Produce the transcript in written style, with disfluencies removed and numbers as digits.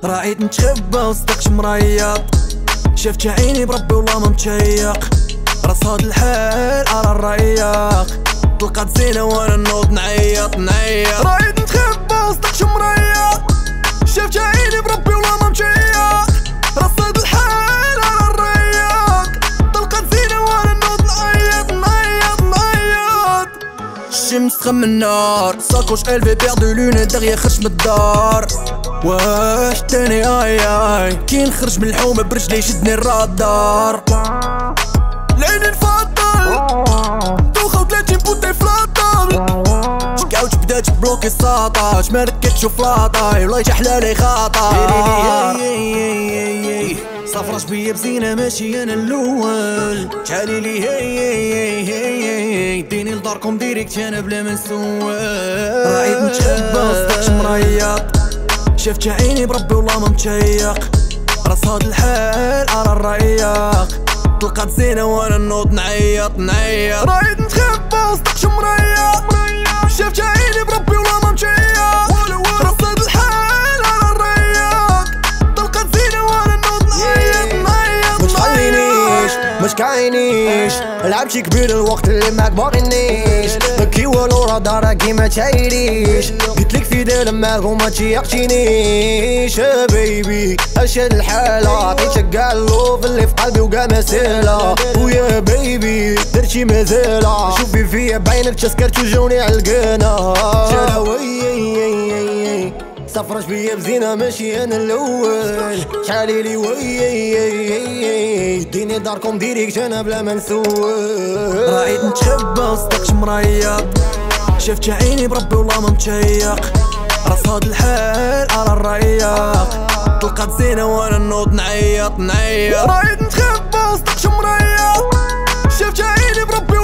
رايد نتخبى وصدقش مريض، شفت عيني بربي والله ما متشيق، راس هاد الحال ارى الرياق، طلقات زينة وانا نوض نعيط. رايد نتخبى وصدقش مريض، شفت عيني بربي والله ما متشيق، راس هاد الحال ارى الرياق، طلقات زينة وانا نوض نعيط. الشمس تخم النار، ساكوش الفي بيردو لوني دغيا خرج من الدار. واش تاني اي كي نخرج من الحومة برجلي شدني الرادار، لعيني نفضل دوخة و30 بوطي فلاطل، شكاوت بدات بلوكي الساطاش، ما ركدتش فلاطاي والله حلالي خاطا. صافراش بيا بزينة ماشي انا الاول، شحالي لي هي ديني لداركم ديريكت انا بلا ما نسول. رايد نتخبى وصدقش مريض، شفت عيني بربي والله ما متشيق، راس هاد الحال ارى الرياق، طلقات زينة وانا نوض نعيط. رايد نتخبى وصدقش مريض، شفت عيني بربي والله ما متشيق، راس هاد الحال ارى الرياق، طلقات زينة وانا نوض نعيط. مش كاينيش لعب شي كبير الوقت اللي معاك باغينيش، بكي والو راه دارك ما تشايريش، قلتلك في دار معاك وما تيقتينيش. يا بيبي اش هاد الحالة عطيتك كاع اللوف اللي في قلبي وكاع مسالة، ويا بيبي درتي مازالة، شوفي فيا بعينك تسكرت وجاوني عالقانا. صفرش بيا بزينة ماشي انا الاول، شحالي لي ديني داركم ديريكت انا بلا ما نسول. رايد نتخبى وصدقش مريض، شفت عيني بربي والله ما متشيق، راس هاد الحال ارى الرياق، طلقات زينة وانا نوض نعيط. رايد نتخبى وصدقش مريض، شفت عيني بربي